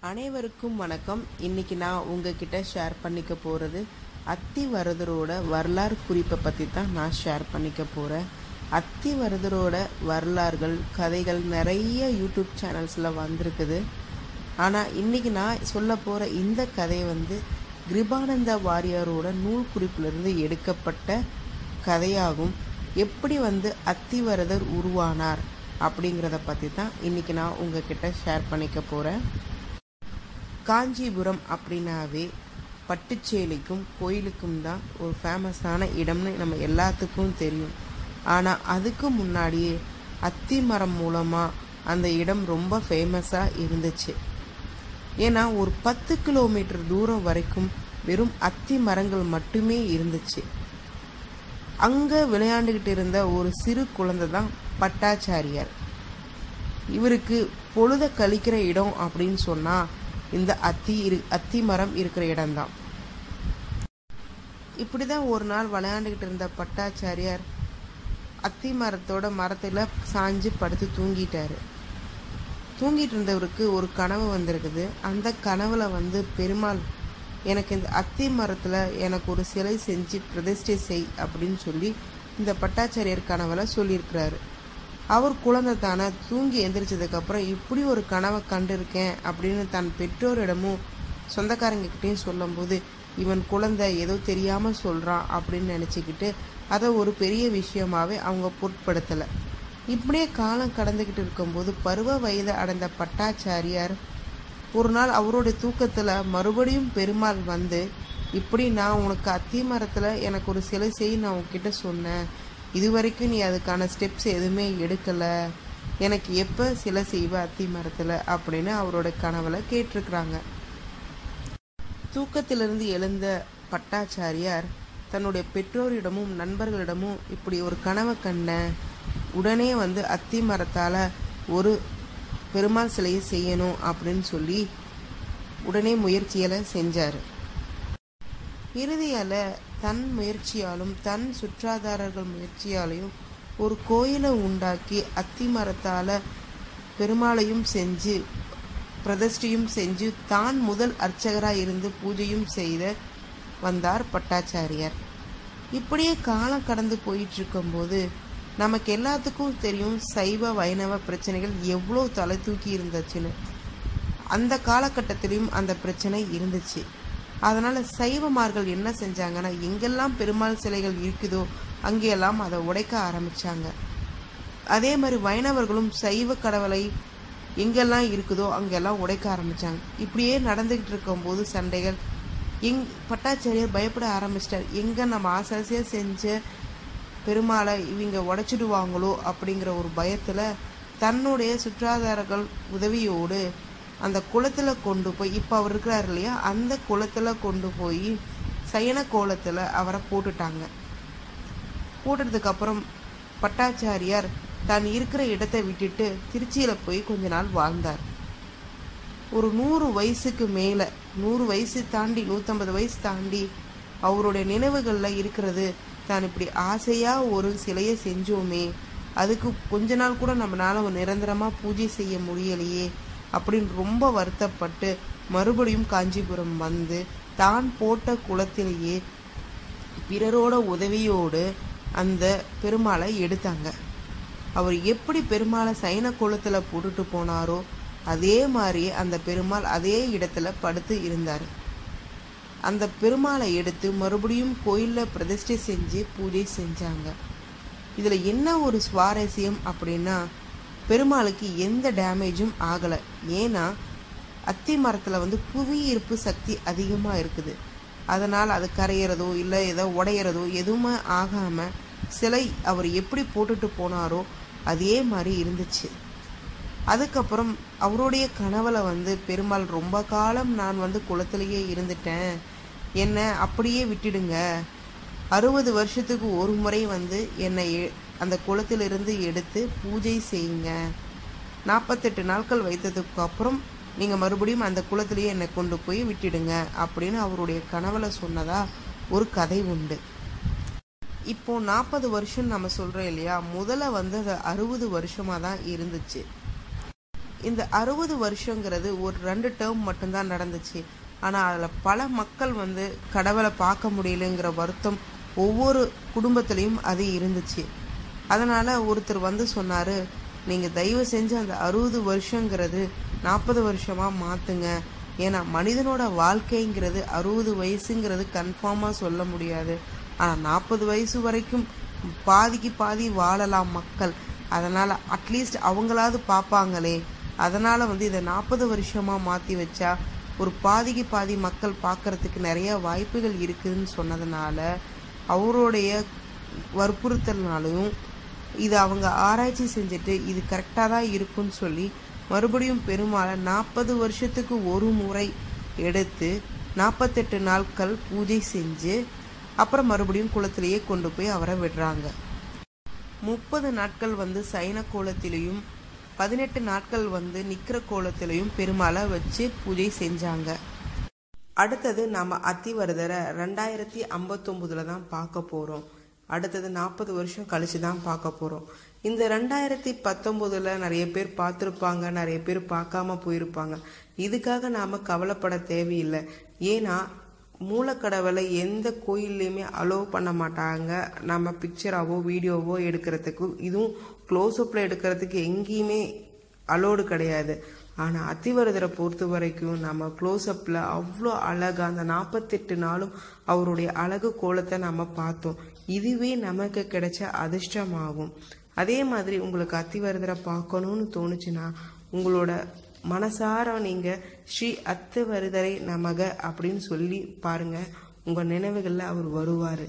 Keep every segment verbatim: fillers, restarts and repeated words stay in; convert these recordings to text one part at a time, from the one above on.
அனைவருக்கும் வணக்கம். இன்னைக்கு நான் உங்ககிட்ட ஷேர் பண்ணிக்க போகிறது அத்திவரதரோட வரலாறு குறிப்பை பற்றி தான் நான் ஷேர் பண்ணிக்க போகிறேன். அத்திவரதரோட வரலாறுகள் கதைகள் நிறைய யூடியூப் சேனல்ஸில் வந்திருக்குது. ஆனால் இன்றைக்கி நான் சொல்ல போகிற இந்த கதை வந்து கிருபானந்த வாரியாரோட நூல் குறிப்பிலிருந்து எடுக்கப்பட்ட கதையாகும். எப்படி வந்து அத்திவரதர் உருவானார் அப்படிங்கிறத பற்றி தான் இன்றைக்கி நான் உங்ககிட்ட ஷேர் பண்ணிக்க போகிறேன். காஞ்சிபுரம் அப்படின்னாவே பட்டுச்சேலைக்கும் கோயிலுக்கும் தான் ஒரு ஃபேமஸான இடம்னு நம்ம எல்லாத்துக்கும் தெரியும். ஆனால் அதுக்கு முன்னாடியே அத்தி மரம் மூலமாக அந்த இடம் ரொம்ப ஃபேமஸாக இருந்துச்சு. ஏன்னா ஒரு பத்து கிலோமீட்டர் தூரம் வரைக்கும் வெறும் அத்தி மரங்கள் மட்டுமே இருந்துச்சு. அங்கே விளையாண்டுக்கிட்டு இருந்த ஒரு சிறு குழந்தை தான் பட்டாச்சாரியார். இவருக்கு பொழுத கழிக்கிற இடம் அப்படின்னு சொன்னால் இந்த அத்தி இரு அத்தி மரம் இருக்கிற இடம்தான். இப்படி தான் ஒரு நாள் விளையாண்டுக்கிட்டு இருந்த பட்டாச்சாரியார் அத்தி மரத்தோட மரத்தில் சாஞ்சு படுத்து தூங்கிட்டாரு. தூங்கிட்டு இருந்தவருக்கு ஒரு கனவு வந்திருக்குது. அந்த கனவுல வந்து பெருமாள் எனக்கு இந்த அத்தி மரத்தில் எனக்கு ஒரு சிலை செஞ்சு பிரதிஷ்டை செய் அப்படின்னு சொல்லி இந்த பட்டாச்சாரியார் கனவுல சொல்லியிருக்கிறாரு. அவர் குழந்தை தானே, தூங்கி எந்திரிச்சதுக்கப்புறம் இப்படி ஒரு கனவை கண்டிருக்கேன் அப்படின்னு தன் பெற்றோரிடமும் சொந்தக்காரங்கக்கிட்டையும் சொல்லும்போது இவன் குழந்தை ஏதோ தெரியாமல் சொல்கிறான் அப்படின்னு நினச்சிக்கிட்டு அதை ஒரு பெரிய விஷயமாகவே அவங்க பொருட்படுத்தலை. இப்படியே காலம் கடந்துக்கிட்டு இருக்கும்போது பருவ வயது அடைந்த பட்டாச்சாரியார் ஒரு நாள் அவருடைய தூக்கத்தில் மறுபடியும் பெருமாள் வந்து இப்படி நான் உனக்கு அத்தி மரத்தில் எனக்கு ஒரு சிலை செய் நான் உன்கிட்ட சொன்னேன், இது வரைக்கும் நீ அதுக்கான ஸ்டெப்ஸ் எதுவுமே எடுக்கலை, எனக்கு எப்போ சிலை செய்வ அத்தி மரத்தில் அப்படின்னு அவரோட கனவுல கேட்டிருக்கிறாங்க. தூக்கத்திலிருந்து எழுந்த பட்டாச்சாரியார் தன்னுடைய பெற்றோரிடமும் நண்பர்களிடமும் இப்படி ஒரு கனவை கண்டேன், உடனே வந்து அத்தி மரத்தால் ஒரு பெருமாள் சிலையை செய்யணும் அப்படின்னு சொல்லி உடனே முயற்சிகளை செஞ்சார். இறுதியால் தன் முயற்சியாலும் தன் சுற்றாதாரர்கள் முயற்சியாலையும் ஒரு கோயிலை உண்டாக்கி அத்தி மரத்தால் பெருமாளையும் செஞ்சு பிரதிஷ்டையும் செஞ்சு தான் முதல் அர்ச்சகராக இருந்து பூஜையும் செய்த வந்தார் பட்டாச்சாரியார். இப்படியே காலம் கடந்து போயிட்டு இருக்கும்போது நமக்கு எல்லாத்துக்கும் தெரியும் சைவ வைணவ பிரச்சனைகள் எவ்வளோ தலை தூக்கி இருந்துச்சுன்னு. அந்த காலகட்டத்திலையும் அந்த பிரச்சனை இருந்துச்சு. அதனால் சைவமார்கள் என்ன செஞ்சாங்கன்னா எங்கெல்லாம் பெருமாள் சிலைகள் இருக்குதோ அங்கெல்லாம் அதை உடைக்க ஆரம்பித்தாங்க. அதே மாதிரி வைணவர்களும் சைவ கடவுளை எங்கெல்லாம் இருக்குதோ அங்கெல்லாம் உடைக்க ஆரம்பித்தாங்க. இப்படியே நடந்துக்கிட்டு இருக்கும்போது சண்டைகள். எங் பட்டாச்சாரியார் பயப்பட ஆரம்பிச்சிட்டார். எங்கே நம்ம ஆசாசியாக செஞ்ச பெருமாளை இவங்க உடைச்சிடுவாங்களோ அப்படிங்கிற ஒரு பயத்தில் தன்னுடைய சுற்றாதாரர்கள் உதவியோடு அந்த குளத்தில் கொண்டு போய் இப்போ அவர் இருக்கிறார் இல்லையா அந்த குளத்தில் கொண்டு போய் சயன கோலத்தில் அவரை போட்டுட்டாங்க. போட்டதுக்கப்புறம் பட்டாச்சாரியார் தான் இருக்கிற இடத்தை விட்டுட்டு திருச்சியில் போய் கொஞ்ச நாள் வாழ்ந்தார். ஒரு நூறு வயசுக்கு மேலே நூறு வயசு தாண்டி நூற்றம்பது வயசு தாண்டி அவருடைய நினைவுகளில் இருக்கிறது தான் இப்படி ஆசையாக ஒரு சிலையை செஞ்சோமே, அதுக்கு கொஞ்ச நாள் கூட நம்மளால நிரந்தரமாக பூஜை செய்ய முடியலையே அப்படின்னு ரொம்ப வருத்தப்பட்டு மறுபடியும் காஞ்சிபுரம் வந்து தான் போட்ட குளத்திலேயே பிறரோட உதவியோடு அந்த பெருமாளை எடுத்தாங்க. அவர் எப்படி பெருமாளை சைன குளத்தில் போட்டுட்டு போனாரோ அதே மாதிரி அந்த பெருமாள் அதே இடத்துல படுத்து இருந்தார். அந்த பெருமாளை எடுத்து மறுபடியும் கோயிலில் பிரதிஷ்டை செஞ்சு பூஜை செஞ்சாங்க. இதில் என்ன ஒரு சுவாரஸ்யம் அப்படின்னா பெருமாளுக்கு எந்த டேமேஜும் ஆகலை. ஏன்னா அத்தி மரத்தில் வந்து புவியீர்ப்பு சக்தி அதிகமாக இருக்குது. அதனால் அது கரையிறதோ இல்லை ஏதோ உடையிறதோ எதுவுமே ஆகாமல் சிலை அவர் எப்படி போட்டுட்டு போனாரோ அதே மாதிரி இருந்துச்சு. அதுக்கப்புறம் அவருடைய கனவுல வந்து பெருமாள் ரொம்ப காலம் நான் வந்து குளத்திலேயே இருந்துட்டேன், என்னை அப்படியே விட்டுடுங்க, அறுபது வருஷத்துக்கு ஒரு முறை வந்து என்னை அந்த குளத்திலிருந்து எடுத்து பூஜை செய்யுங்க, நாற்பத்தெட்டு நாட்கள் வைத்ததுக்கு அப்புறம் நீங்கள் மறுபடியும் அந்த குளத்திலேயே என்னை கொண்டு போய் விட்டுடுங்க அப்படின்னு அவருடைய கனவுல சொன்னதா ஒரு கதை உண்டு. இப்போ நாற்பது வருஷம் நம்ம சொல்கிறோம் இல்லையா, முதல்ல வந்து அது அறுபது வருஷமாக தான் இருந்துச்சு. இந்த அறுபது வருஷங்கிறது ஒரு ரெண்டு டேர்ம் மட்டும்தான் நடந்துச்சு. ஆனால் அதில் பல மக்கள் வந்து கடவுளை பார்க்க முடியலைங்கிற வருத்தம் ஒவ்வொரு குடும்பத்திலையும் அது இருந்துச்சு. அதனால் ஒருத்தர் வந்து சொன்னார், நீங்கள் தயவு செஞ்சு அந்த அறுபது வருஷங்கிறது நாற்பது வருஷமாக மாற்றுங்க. ஏன்னா மனிதனோட வாழ்க்கைங்கிறது அறுபது வயசுங்கிறது கன்ஃபார்மாக சொல்ல முடியாது. ஆனால் நாற்பது வயசு வரைக்கும் பாதிக்கு பாதி வாழலாம் மக்கள். அதனால் அட்லீஸ்ட் அவங்களாவது பார்ப்பாங்களே. அதனால் வந்து இதை நாற்பது வருஷமாக மாற்றி வச்சா ஒரு பாதிக்கு பாதி மக்கள் பார்க்கறதுக்கு நிறைய வாய்ப்புகள் இருக்குதுன்னு சொன்னதுனால அவருடைய வற்புறுத்தல்னாலையும் இதை அவங்க ஆராய்ச்சி செஞ்சுட்டு இது கரெக்டாக தான் இருக்குன்னு சொல்லி மறுபடியும் பெருமாளை நாற்பது வருஷத்துக்கு ஒரு முறை எடுத்து நாற்பத்தெட்டு நாட்கள் பூஜை செஞ்சு அப்புறம் மறுபடியும் குளத்திலேயே கொண்டு போய் அவரை விடுறாங்க. முப்பது நாட்கள் வந்து சைன கோலத்திலையும் பதினெட்டு நாட்கள் வந்து நிக்கிற கோலத்திலையும் பெருமாளை வச்சு பூஜை செஞ்சாங்க. அடுத்தது நம்ம அத்திவரதரை ரெண்டாயிரத்தி ஐம்பத்தொம்பதுல தான் பார்க்க போகிறோம். அடுத்தது நாற்பது வருஷம் கழிச்சு தான் பார்க்க போகிறோம். இந்த ரெண்டாயிரத்தி பத்தொம்போதுல நிறைய பேர் பார்த்துருப்பாங்க, நிறைய பேர் பார்க்காம போயிருப்பாங்க. இதுக்காக நாம் கவலைப்பட தேவையில்லை. ஏன்னா மூலக்கடவுளை எந்த கோயில்லையுமே அலோவ் பண்ண மாட்டாங்க நம்ம பிக்சராவோ வீடியோவோ எடுக்கிறதுக்கு. இதுவும் க்ளோஸ்அப்பில் எடுக்கிறதுக்கு எங்கேயுமே அலோடு கிடையாது. ஆனால் அத்திவரதரை பொறுத்த வரைக்கும் நம்ம க்ளோஸ்அப்பில் அவ்வளோ அழகாக அந்த நாற்பத்தெட்டு நாளும் அவருடைய அழகு கோலத்தை நம்ம பார்த்தோம். இதுவே நமக்கு கிடைச்ச அதிர்ஷ்டமாகும். அதே மாதிரி உங்களுக்கு அத்திவரதரை பார்க்கணும்னு தோணுச்சுன்னா உங்களோட மனசார நீங்கள் ஸ்ரீ அத்திவரதரை நமக அப்படின்னு சொல்லி பாருங்க. உங்கள் நினைவுகளில் அவர் வருவார்.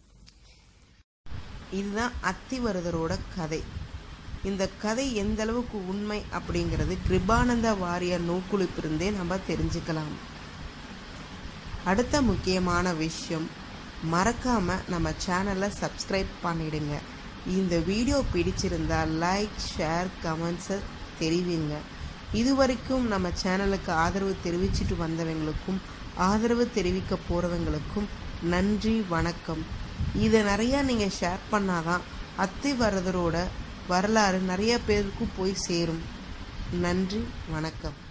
இதுதான் அத்திவரதரோட கதை. இந்த கதை எந்த அளவுக்கு உண்மை அப்படிங்கிறது கிருபானந்த வாரியார் நூக்குளிப்பிருந்தே நம்ம தெரிஞ்சுக்கலாம். அடுத்த முக்கியமான விஷயம், மறக்காம நம்ம சேனலை சப்ஸ்கிரைப் பண்ணிடுங்க. இந்த வீடியோ பிடிச்சிருந்தா லைக், ஷேர், கமெண்ட்ஸை தெரிவிங்க. இதுவரைக்கும் நம்ம சேனலுக்கு ஆதரவு தெரிவிச்சிட்டு வந்தவங்களுக்கும் ஆதரவு தெரிவிக்க போகிறவங்களுக்கும் நன்றி, வணக்கம். இதை நிறையா நீங்கள் ஷேர் பண்ணாதான் அத்திவரதரோட வரலாறு நிறைய பேருக்கு போய் சேரும். நன்றி, வணக்கம்.